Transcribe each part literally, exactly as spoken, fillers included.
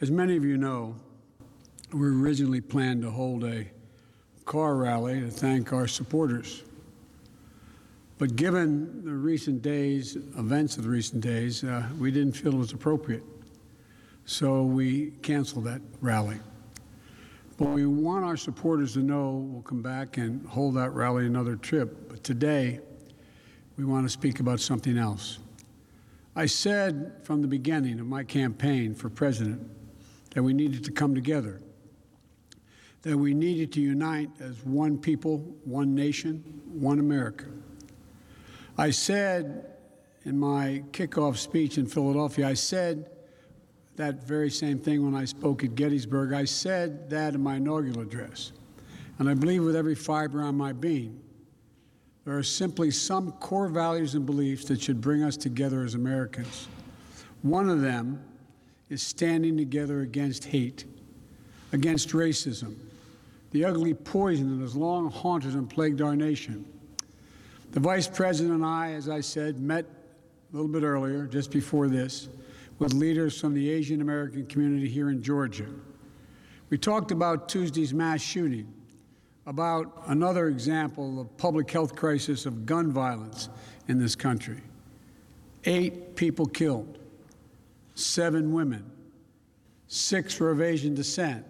As many of you know, we originally planned to hold a car rally to thank our supporters. But given the recent days, events of the recent days, uh, we didn't feel it was appropriate. So we canceled that rally. But we want our supporters to know we'll come back and hold that rally another trip. But today, we want to speak about something else. I said from the beginning of my campaign for president that we needed to come together, that we needed to unite as one people, one nation, one America. I said in my kickoff speech in Philadelphia, I said that very same thing when I spoke at Gettysburg. I said that in my inaugural address. And I believe with every fiber on my being, there are simply some core values and beliefs that should bring us together as Americans. One of them is standing together against hate, against racism, the ugly poison that has long haunted and plagued our nation. The Vice President and I, as I said, met a little bit earlier, just before this, with leaders from the Asian American community here in Georgia. We talked about Tuesday's mass shooting, about another example of public health crisis of gun violence in this country. Eight people killed, seven women, six were of Asian descent.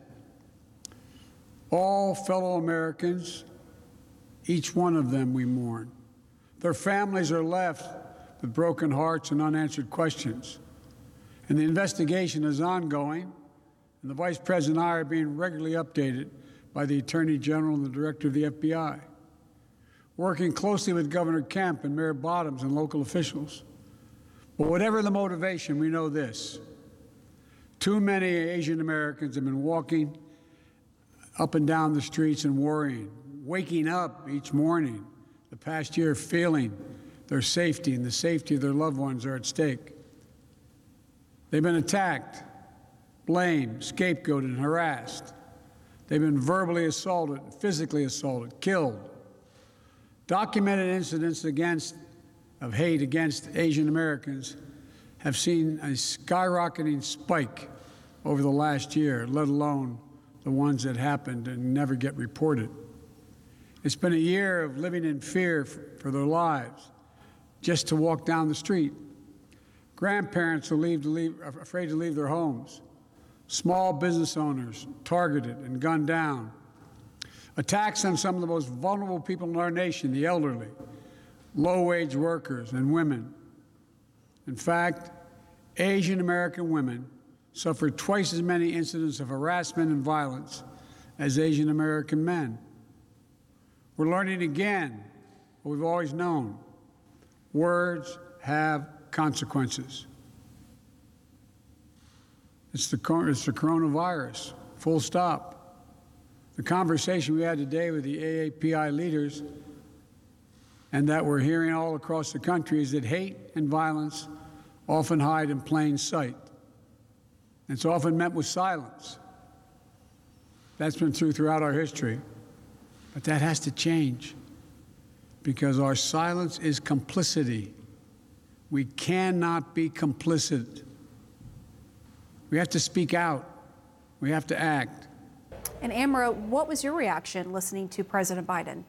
All fellow Americans, each one of them we mourn. Their families are left with broken hearts and unanswered questions. And the investigation is ongoing, and the Vice President and I are being regularly updated by the Attorney General and the Director of the F B I, working closely with Governor Kemp and Mayor Bottoms and local officials. But whatever the motivation, we know this. Too many Asian Americans have been walking up and down the streets and worrying, waking up each morning the past year feeling their safety and the safety of their loved ones are at stake. They've been attacked, blamed, scapegoated, and harassed. They've been verbally assaulted, physically assaulted, killed. Documented incidents against, of hate against Asian Americans have seen a skyrocketing spike over the last year, let alone the ones that happened and never get reported. It's been a year of living in fear for their lives, just to walk down the street. Grandparents are leave to leave, afraid to leave their homes. Small business owners targeted and gunned down. Attacks on some of the most vulnerable people in our nation, the elderly, low-wage workers, and women. In fact, Asian American women suffer twice as many incidents of harassment and violence as Asian American men. We're learning again what we've always known. Words have consequences. It's the, it's the coronavirus, full stop. The conversation we had today with the A A P I leaders and that we're hearing all across the country is that hate and violence often hide in plain sight. It's often met with silence. That's been true throughout our history. But that has to change because our silence is complicity. We cannot be complicit. We have to speak out. We have to act. And Amara, what was your reaction listening to President Biden?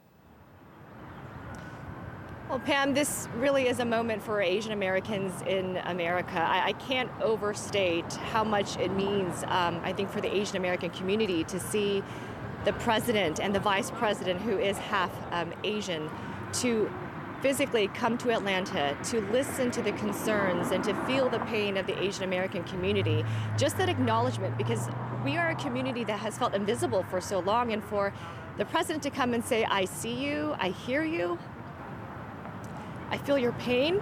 Well, Pam, this really is a moment for Asian Americans in America. I, I can't overstate how much it means, um, I think, for the Asian American community to see the president and the vice president, who is half um, Asian, to physically come to Atlanta, to listen to the concerns and to feel the pain of the Asian American community. Just that acknowledgement, because we are a community that has felt invisible for so long, and for the president to come and say, I see you, I hear you, I feel your pain.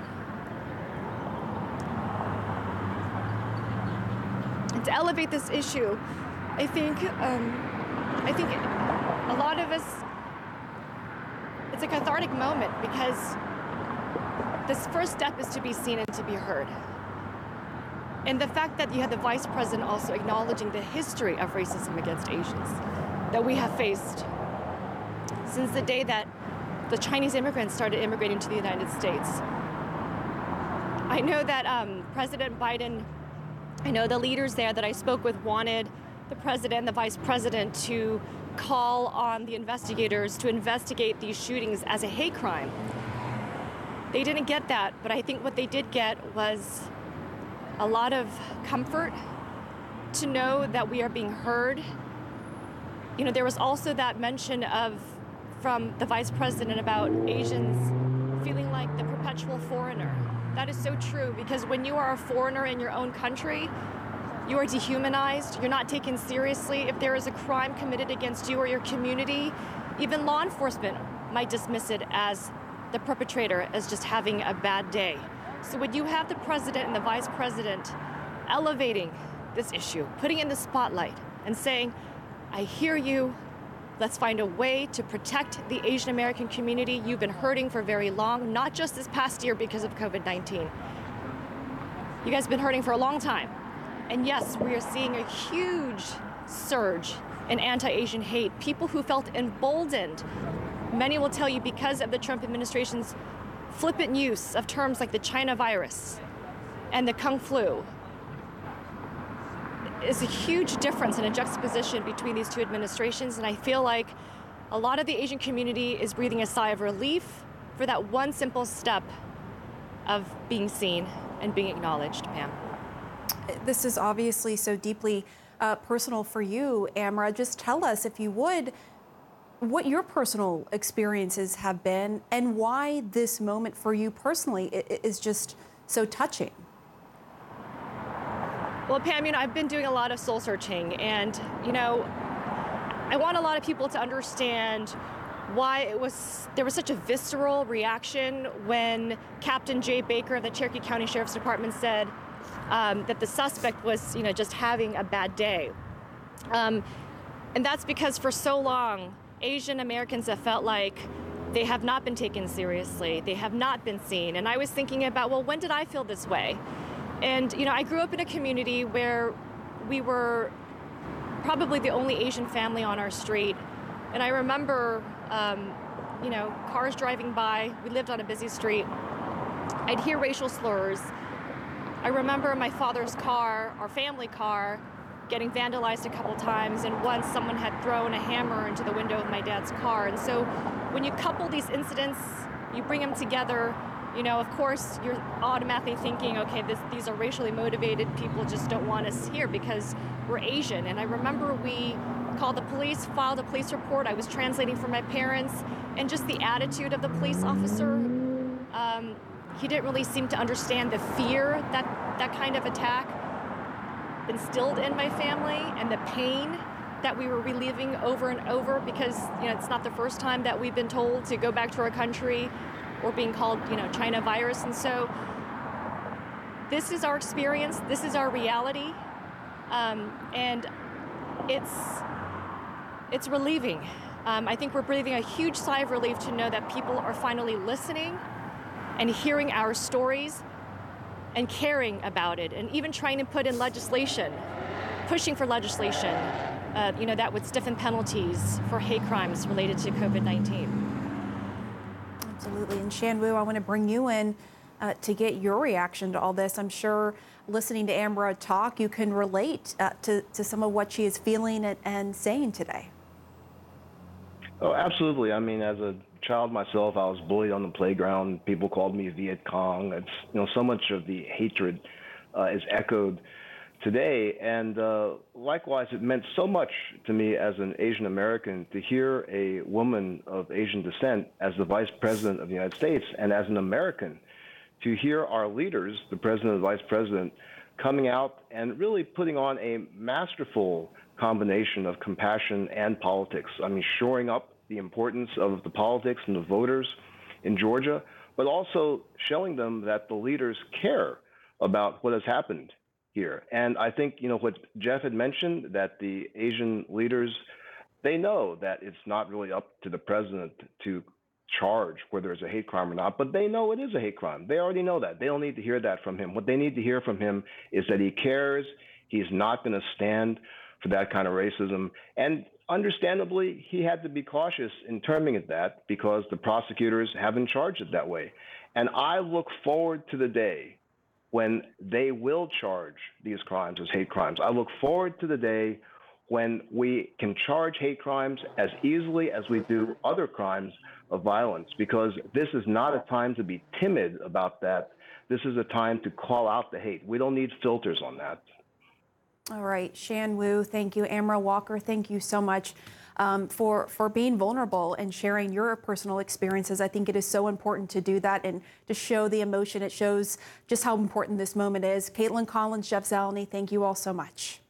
And to elevate this issue, I think, um, I think a lot of us, it's a cathartic moment because this first step is to be seen and to be heard. And the fact that you had the vice president also acknowledging the history of racism against Asians that we have faced since the day that the Chinese immigrants started immigrating to the United States. I know that um, President Biden I know the leaders there that I spoke with wanted the president and the vice president to call on the investigators to investigate these shootings as a hate crime. They didn't get that, but I think what they did get was a lot of comfort to know that we are being heard. You know, there was also that mention of, from the vice president, about Asians feeling like the perpetual foreigner. That is so true, because when you are a foreigner in your own country, you are dehumanized, you're not taken seriously. If there is a crime committed against you or your community, even law enforcement might dismiss it as the perpetrator as just having a bad day. So when you have the president and the vice president elevating this issue, putting it in the spotlight and saying, I hear you, let's find a way to protect the Asian American community. You've been hurting for very long, not just this past year because of COVID nineteen. You guys have been hurting for a long time. And yes, we are seeing a huge surge in anti-Asian hate. People who felt emboldened, many will tell you because of the Trump administration's flippant use of terms like the China virus and the Kung flu. Is a huge difference and a juxtaposition between these two administrations, and I feel like a lot of the Asian community is breathing a sigh of relief for that one simple step of being seen and being acknowledged, Pam. This is obviously so deeply uh, personal for you, Amara. Just tell us, if you would, what your personal experiences have been and why this moment for you personally is just so touching. Well, Pam, you know, I've been doing a lot of soul searching, and, you know, I want a lot of people to understand why it was there was such a visceral reaction when Captain Jay Baker of the Cherokee County Sheriff's Department said um, that the suspect was, you know, just having a bad day. Um, and that's because for so long, Asian Americans have felt like they have not been taken seriously. They have not been seen. And I was thinking about, well, when did I feel this way? And, you know, I grew up in a community where we were probably the only Asian family on our street. And I remember, um, you know, cars driving by. We lived on a busy street. I'd hear racial slurs. I remember my father's car, our family car, getting vandalized a couple times. And once someone had thrown a hammer into the window of my dad's car. And so when you couple these incidents, you bring them together, you know, of course, you're automatically thinking, okay, this, these are racially motivated. People just don't want us here because we're Asian. And I remember we called the police, filed a police report. I was translating for my parents. And just the attitude of the police officer, um, he didn't really seem to understand the fear that that kind of attack instilled in my family and the pain that we were reliving over and over, because, you know, it's not the first time that we've been told to go back to our country or being called, you know, China virus. And so this is our experience. This is our reality. Um, and it's, it's relieving. Um, I think we're breathing a huge sigh of relief to know that people are finally listening and hearing our stories and caring about it, and even trying to put in legislation, pushing for legislation, uh, you know, that would stiffen penalties for hate crimes related to COVID nineteen. Absolutely. And Shan Wu, I want to bring you in uh, to get your reaction to all this. I'm sure listening to Amara talk, you can relate uh, to, to some of what she is feeling and, and saying today. Oh, absolutely. I mean, as a child myself, I was bullied on the playground. People called me Viet Cong. It's, you know, so much of the hatred uh, is echoed today. And uh, likewise, it meant so much to me as an Asian American to hear a woman of Asian descent as the Vice President of the United States, and as an American to hear our leaders, the President and the Vice President, coming out and really putting on a masterful combination of compassion and politics. I mean, shoring up the importance of the politics and the voters in Georgia, but also showing them that the leaders care about what has happened here. And I think, you know, what Jeff had mentioned, that the Asian leaders, they know that it's not really up to the president to charge whether it's a hate crime or not, but they know it is a hate crime. They already know that. They don't need to hear that from him. What they need to hear from him is that he cares. He's not going to stand for that kind of racism. And understandably, he had to be cautious in terming it that, because the prosecutors haven't charged it that way. And I look forward to the day when they will charge these crimes as hate crimes. I look forward to the day when we can charge hate crimes as easily as we do other crimes of violence, because this is not a time to be timid about that. This is a time to call out the hate. We don't need filters on that. All right, Shan Wu, thank you. Amara Walker, thank you so much um, for, for being vulnerable and sharing your personal experiences. I think it is so important to do that and to show the emotion. It shows just how important this moment is. Caitlin Collins, Jeff Zeleny, thank you all so much.